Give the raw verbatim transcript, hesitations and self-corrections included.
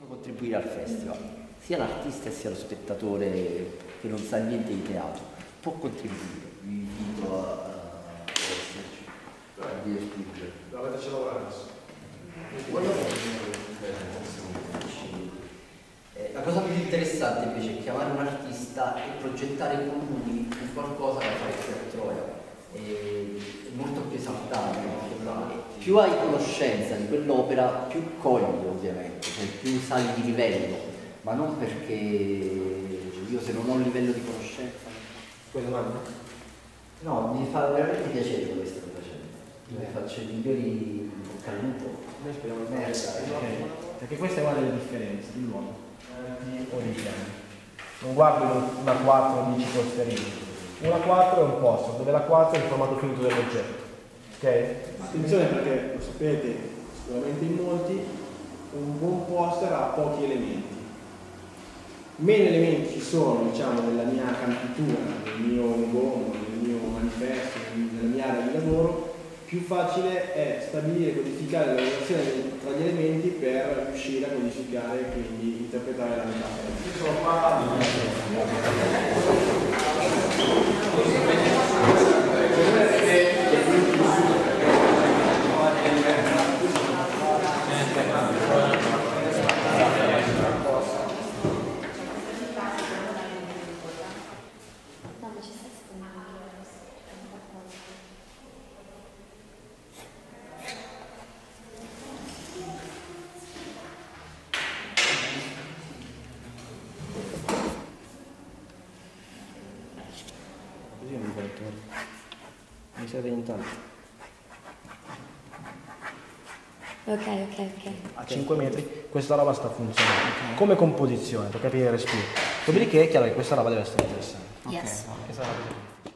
può contribuire al festival, sia l'artista sia lo spettatore che non sa niente di teatro, può contribuire. Vi invito a, a esserci, a dire spingere. Dovete lavorare adesso. Eh, la cosa più interessante invece è chiamare un artista e progettare con lui qualcosa da fare qui a Troia. Eh, è molto più esaltante, più hai conoscenza di quell'opera più cogli ovviamente, cioè più sali di livello, ma non perché io se non ho un livello di conoscenza. Poi domanda? No, mi fa veramente piacere quello che state facendo, io vi faccio i migliori bocca al lupo. Noi speriamo di Okay. Perché questa è una delle differenze di l'uomo o di genere. Non guardi una quattro e dici costerino. Una quattro è un poster dove la quattro è il formato finito dell'oggetto. Ok? Attenzione perché lo sapete sicuramente in molti, un buon poster ha pochi elementi. Meno elementi ci sono, diciamo, nella mia campitura, nel mio logo, nel mio manifesto, nella mia area di lavoro, più facile è stabilire e codificare la relazione tra gli elementi per riuscire a codificare e quindi interpretare la metafora. Mi serve intanto. Ok, ok, ok. A cinque metri questa roba sta funzionando. Okay. Come composizione, per capire il respiro. Dopodiché è chiaro che questa roba deve essere interessante. Yes. Okay.